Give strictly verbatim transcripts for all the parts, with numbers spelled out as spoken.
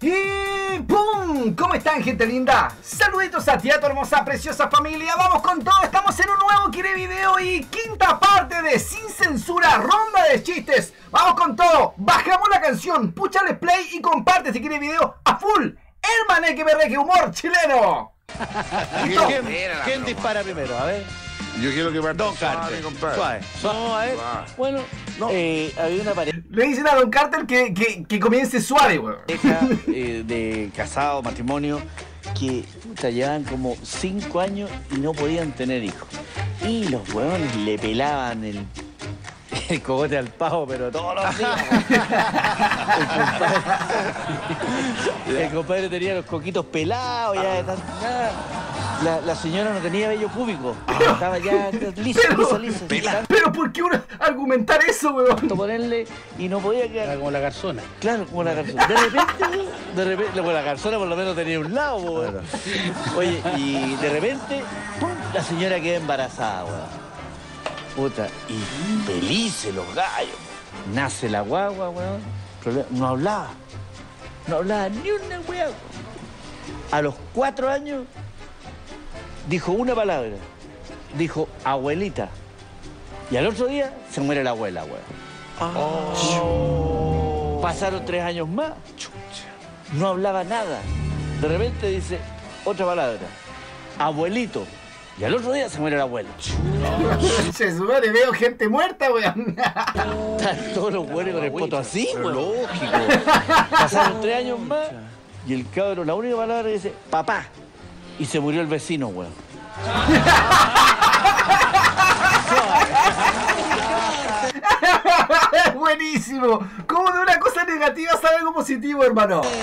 Y ¡pum! ¿Cómo están, gente linda? Saluditos a ti, a tu hermosa, preciosa familia. Vamos con todo, estamos en un nuevo Quiere Video y quinta parte de Sin Censura, ronda de chistes. Vamos con todo, bajamos la canción, púchale play y comparte este Quiere Video a full. El maneque berreque humor chileno. ¿Quién, ¿quién dispara primero? A ver. Yo quiero que parta Don Carter. compadre. Suave. No, a ver. Suave. Bueno, No. eh, había una pareja Le dicen a Don Carter que, que, que comience suave, weón. eh, de casado, matrimonio, que puta, llevaban como cinco años y no podían tener hijos. Y los huevones le pelaban el, el cogote al pavo, pero todos los días. El compadre, el compadre tenía los coquitos pelados ya de tanto nada. La, la señora no tenía vello púbico. Estaba ya lisa, Pero- lisa, lisa. Pero ¿por qué uno argumentar eso, weón? Ponerle y no podía quedar. Era como la garzona. Claro, como la garzona. De repente, de repente, bueno, la garzona por lo menos tenía un lado, weón. Oye, y de repente, ¡pum! La señora queda embarazada, weón. Puta, y felices los gallos. Nace la guagua, weón. Problema- No hablaba. No hablaba ni una weá. A los cuatro años, dijo una palabra. Dijo, abuelita. Y al otro día se muere la abuela, weón. Oh. Pasaron tres años más. No hablaba nada. De repente dice otra palabra. Abuelito. Y al otro día se muere la abuela. Se sube, veo gente muerta, weón. Están todos los huevos con el poto así, weón. Lógico. Pasaron tres años más y el cabro, la única palabra dice, papá. Y se murió el vecino, weón. Es buenísimo. ¿Cómo de una cosa negativa sale algo positivo, hermano? Me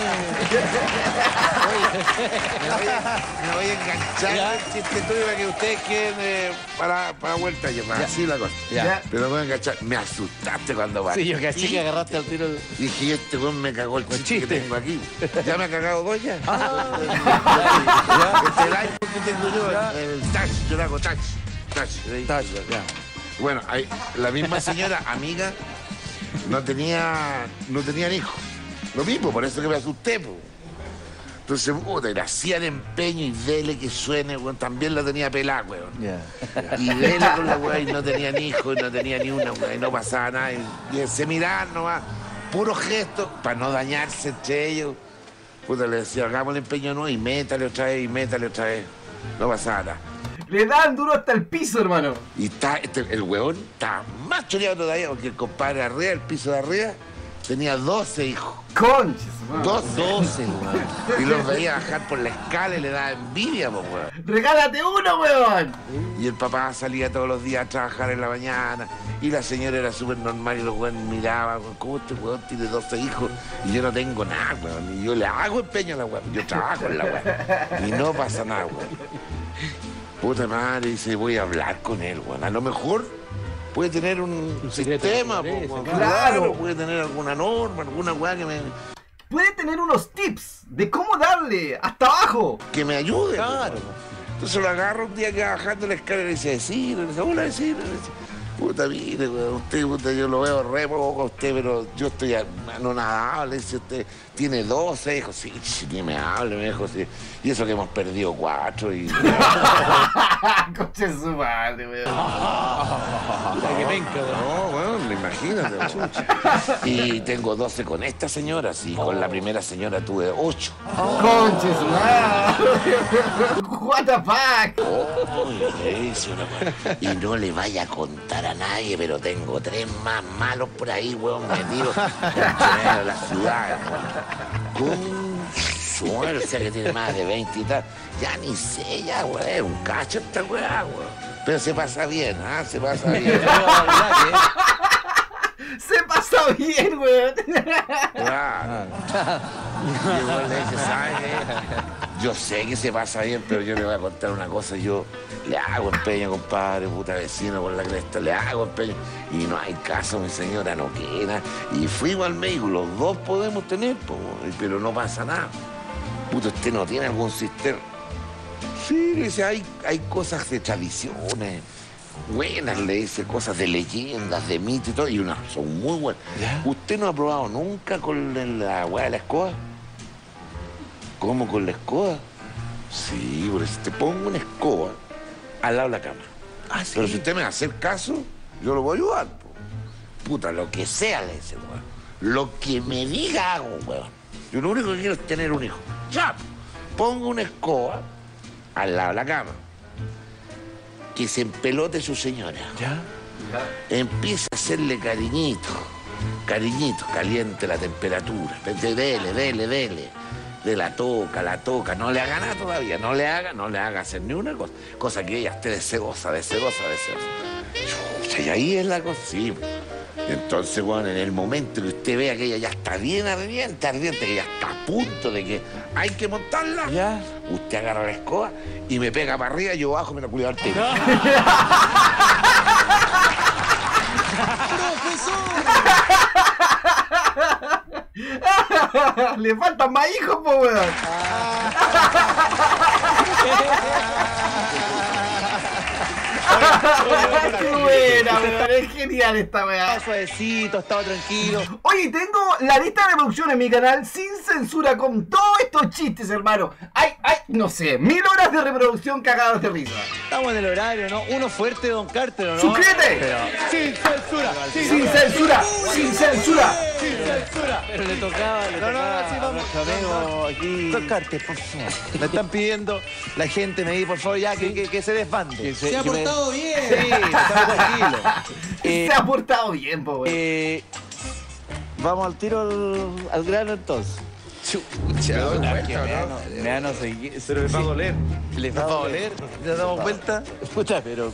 voy a, me voy a enganchar Ya. el chiste tuyo para que ustedes queden eh, para, para vuelta ya, para así la cosa. Ya. Pero me voy a enganchar. Me asustaste cuando va. Sí, yo caché que agarraste al tiro. Dije, este weón me cagó el chiste, chiste. que tengo aquí. Ya me ha cagado dos ya. Ah. Este es el iPhone que tengo yo, el touch, yo le hago touch. Touch. Touch, ya. Bueno, hay- la misma señora, amiga, no tenía, no tenían hijos. Lo mismo, por eso que me asusté, po. Entonces, puta, y le hacían empeño y dele que suene, weón. También la tenía pelada, weón. Ya. Y dele con la weá y no tenían hijos, y no tenía ni una, weón, y no pasaba nada. Y, y se miraban nomás, puros gestos, para no dañarse entre ellos. Puta, le decía, hagamos el empeño no, y métale otra vez, y métale otra vez. No pasaba nada. Le dan duro hasta el piso, hermano. Y está, este, el huevón está más choreado todavía, porque el compadre arriba, el piso de arriba, tenía doce hijos. Conches, hermano. doce. doce, weón. Y los veía bajar por la escala y le daba envidia, pues, weón. Regálate uno, weón. Y el papá salía todos los días a trabajar en la mañana. Y la señora era súper normal y los weones miraban, ¿cómo este weón tiene doce hijos? Y yo no tengo nada, weón. Y yo le hago empeño a la weón. Yo trabajo en la weón. Y no pasa nada, weón. Puta madre, dice, voy a hablar con él, weón. A lo mejor puede tener un, Un secreto de sistema, pobreza, po, weón. claro. Claro, puede tener alguna norma, alguna weá que me, Puede tener unos tips de cómo darle hasta abajo. que me ayude. po, Claro. weón. Entonces lo agarro un día que va bajando la escalera y le dice, sí, le dice, hola, sí, le dice, puta, mire, weón, usted, puta, yo lo veo re poco a usted, pero yo estoy anonadado, le dice, usted tiene doce hijos, sí, sí, ni me hable, me dijo, sí. Y eso que hemos perdido cuatro y... Conches su madre, weón. La que penca, weón. No, bueno, imagínate. weón. Y tengo doce con esta señora, sí, con la primera señora tuve ocho. Conches su madre. What the fuck. Oh, le dice una weá. Y no le vaya a contar a nadie, pero tengo tres más malos por ahí, weón, metidos en la ciudad, weón. Con su madre, o sea que tiene más de veinte y tal. Ya ni sé, ya, weón, es un cacho esta weá, weón. Pero se pasa bien, ¿ah? Se pasa bien. Se pasa bien, weón. Claro. Y el weón le dice, ¿sabes qué? Yo sé que se pasa bien, pero yo le voy a contar una cosa. Yo le hago empeño, compadre, puta vecino por la cresta, le hago empeño. Y no hay caso, mi señora, no queda. Y fuimos al médico, los dos podemos tener, po, pero no pasa nada. Puta, usted no tiene algún sistema. Sí, le dice, hay, hay cosas de tradiciones buenas, le dice, cosas de leyendas, de mitos y todo, y unas son muy buenas. ¿Ya? ¿Usted no ha probado nunca con la weá de la escoba? ¿Cómo con la escoba? Sí, pero si te pongo una escoba al lado de la cama. Ah, sí. Pero si usted me va a hacer caso, yo lo voy a ayudar, po. Puta, lo que sea, le dice, weón. Lo que me diga hago, weón. Yo lo único que quiero es tener un hijo. Ya, pongo una escoba al lado de la cama. Que se empelote su señora. ¿Ya? Empieza a hacerle cariñito. Cariñito, caliente la temperatura. Dele, dele, dele. De la toca, la toca. No le haga nada todavía. No le haga, no le haga hacer ni una cosa. Cosa que ella esté deseosa, deseosa, deseosa. Chucha, y ahí es la cosa. Sí. Entonces, bueno, en el momento que usted vea que ella ya está bien ardiente, ardiente, que ya está a punto de que hay que montarla, ¿Ya? usted agarra la escoba y me pega para arriba y yo bajo y me lo cuido al tiro. Le faltan más hijos, po, weón. Qué buena, weón. Es genial esta weá. Estaba suavecito, estaba tranquilo. Oye, tengo la lista de reproducción en mi canal sin censura con todos estos chistes, hermano. Hay, hay, no sé, mil horas de reproducción cagados de risa. Estamos en el horario, ¿no? Uno fuerte, Don Carter, ¿o no? ¡Suscríbete! Pero, Sin censura. Sin censura, sin censura. Sin censura. pero le tocaba, le No, no, tocaba no, sí, a vamos. nuestro amigo aquí. Don Carter, por favor. Me están pidiendo la gente, me di por favor ya que, que, que se desbande. Que Se, se- ha que me- portado bien. Sí, está tranquilo. Eh, Se ha portado bien, po, weón. Eh, vamos al tiro al, al grano entonces. Chucha, doy una vuelta, Que ¿no? me van a- me van a seguir. Pero les va a doler. Les ¿Les va a doler? ¿Le damos vuelta? Puta, pero.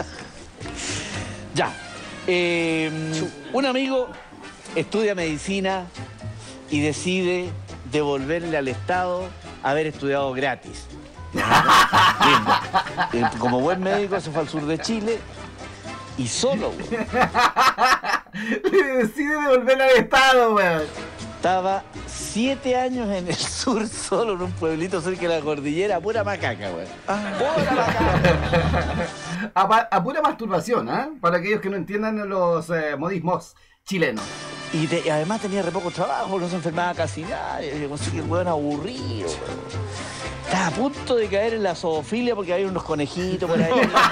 Ya. Eh, un amigo estudia medicina y decide devolverle al Estado haber estudiado gratis. Bien. Eh, Como buen médico se fue al sur de Chile y solo, güey. Le decide devolver al Estado, weón. Estaba siete años en el sur, solo en un pueblito cerca de la cordillera, pura macaca, güey. Pura macaca. A, pa- a pura masturbación, ¿ah? Para aquellos que no entiendan los eh, modismos chilenos. Y, te- y además tenía re poco trabajo, no se enfermaba casi nadie. Yo conseguí el weón aburrido, weón. Estaba a punto de caer en la zoofilia porque había unos conejitos por ahí.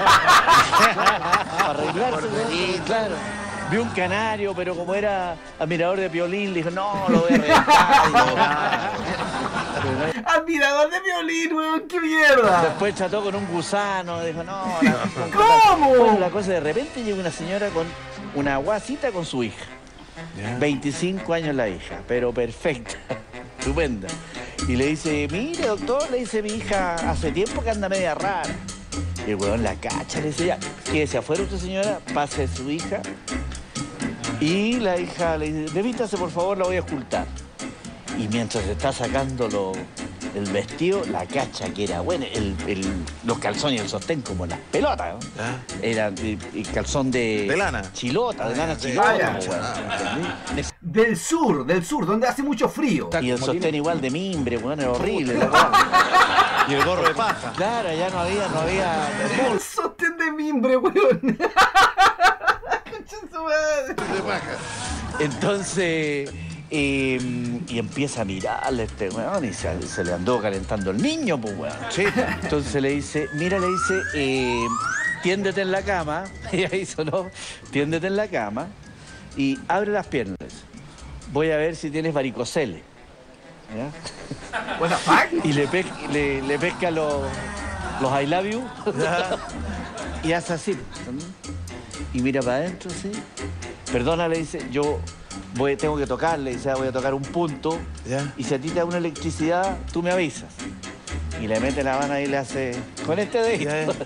Para arreglarse, weón. Claro. Vi un canario, pero como era admirador de Piolín, le dijo, no, lo voy a reventar. Y lo- Admirador de violín, weón, qué mierda. Después trató con un gusano, dijo, no, la, ¿Cómo? Bueno, la cosa de repente llega una señora con una guasita con su hija. veinticinco años la hija, pero perfecta, estupenda. Y le dice, mire, doctor, le dice mi hija, hace tiempo que anda media rara. Y el weón la cacha, le dice, ya, quédese afuera usted, señora, pase su hija. Y la hija le dice, debítase, por favor, la voy a ocultar. Y mientras está sacando lo- el vestido, la cacha que era, bueno, el, el- los calzones y el sostén como las pelotas, ¿no? Ah. Era el, el calzón de... De lana. Chilota, de lana sí. chilota, Ah, ya. po, weón, ¿entendí? Del sur, del sur, donde hace mucho frío. Y el sostén igual de mimbre, weón, era horrible. la weá. Y el gorro de paja. Claro, ya no había, no había... El sostén de mimbre, weón. Concha su madre. De paja. Entonces, eh, y empieza a mirarle a este weón y se, se le andó calentando el niño, pues weón. Sí. Entonces le dice, mira, le dice, eh, tiéndete en la cama, y ahí sonó, tiéndete en la cama y abre las piernas. Voy a ver si tienes varicocele. ¿Ya? What the fuck? Y le, pe- le, le pesca los, los I love you y hace así. ¿entendés? Y mira para adentro, sí. Perdona, le dice, yo voy, tengo que tocarle, dice, voy a tocar un punto. Ya. Y si a ti te da una electricidad, tú me avisas. Y le mete la mano y le hace, con este dedito. Ya, ya.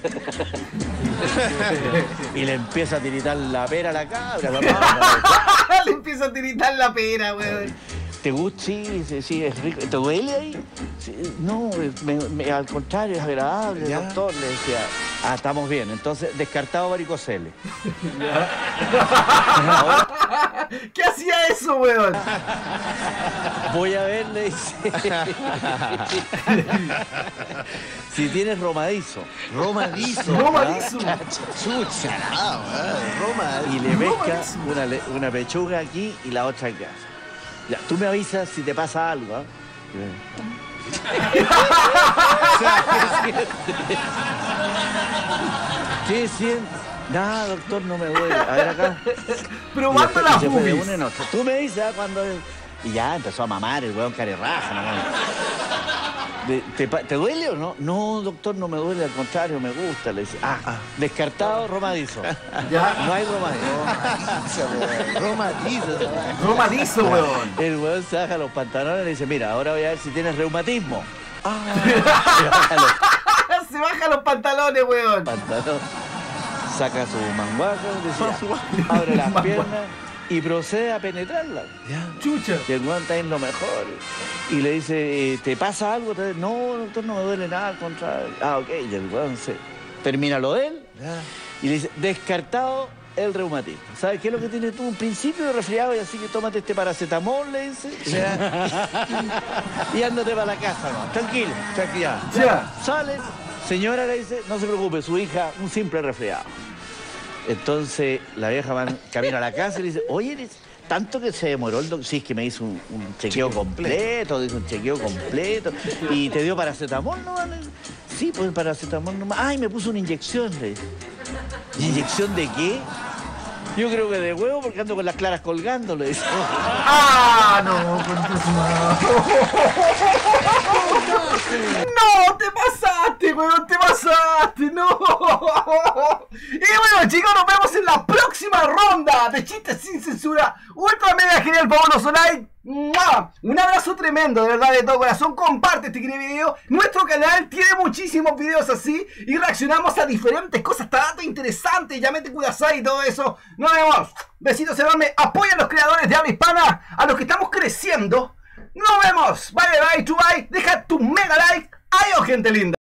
Y le empieza a tiritar la pera a la cabra. papá. Le empieza a tiritar la pera, weón. ¿Te gusta? Sí, sí, sí, es rico. ¿Te duele ahí? Sí, no, me- me- al contrario, es agradable, Ya. doctor. Le decía, ah, estamos bien. Entonces, descartado varicocele. ¿Qué hacía eso, weón? Voy a ver, le dice. Si tienes romadizo. Romadizo. Romadizo. Chucha, no, weón. Roma. Y le pesca Romadizo. una, le- una pechuga aquí y la otra acá. Ya, tú me avisas si te pasa algo, ¿ah? O sea, ¿qué siente? ¿Qué siente? Nada, doctor, no me duele. A ver acá. Probando Y las se fue de boobies. una en otra. Tú me dices, ¿ah? Cuando... Y ya empezó a mamar el hueón carerraja, ¿no? ¿Te, te, pa- ¿Te duele o no? No, doctor, no me duele, al contrario, me gusta. Le dice, ah, ah. Descartado, romadizo. Ya. No hay romadizo. Romatizo. Romadizo, weón. El hueón se baja los pantalones y le dice, mira, ahora voy a ver si tienes reumatismo. Se baja los pantalones, weón. Pantalón. Saca su manguaja, dice, abre las piernas y procede a penetrarla. Chucha. Y el weón está en lo mejor. Y le dice, eh, ¿te pasa algo? ¿Te- No, doctor, no me duele nada, al contrario. Ah, ok. Y el weón se termina lo de él y le dice, descartado el reumatismo. ¿Sabes qué es lo que tienes tú? Un principio de resfriado y así que tómate este paracetamol, le dice. Y ándate para la casa, ¿no? Tranquilo, tranquila. Ya. Sale, señora le dice, no se preocupe, su hija, un simple resfriado. Entonces la vieja va camino a la casa y le dice, oye, dice, tanto que se demoró el doctor, sí, es que me hizo un, un chequeo completo, dice un chequeo completo, y te dio paracetamol, ¿no? Sí, pues paracetamol nomás. Ay, me puso una inyección, le dice. ¿Inyección de qué? Yo creo que de huevo porque ando con las claras colgando, le dice. ¡Ah, no! Concha su madre. ¡No! ¡Te pasaste, weón! ¡Te pasaste! ¡No! Y bueno, chicos, nos vemos en la próxima ronda de chistes sin censura. Ultra mega genial, fabuloso like. ¡Mua! Un abrazo tremendo, de verdad, de todo corazón. Comparte este querido video. Nuestro canal tiene muchísimos videos así y reaccionamos a diferentes cosas, hasta datos interesantes. Ya mete Kudasai y todo eso. Nos vemos. Besitos enormes. Apoya a los creadores de habla hispana, a los que estamos creciendo. Nos vemos. Bye, bye, bye, bye. Deja tu mega like. Adiós, gente linda.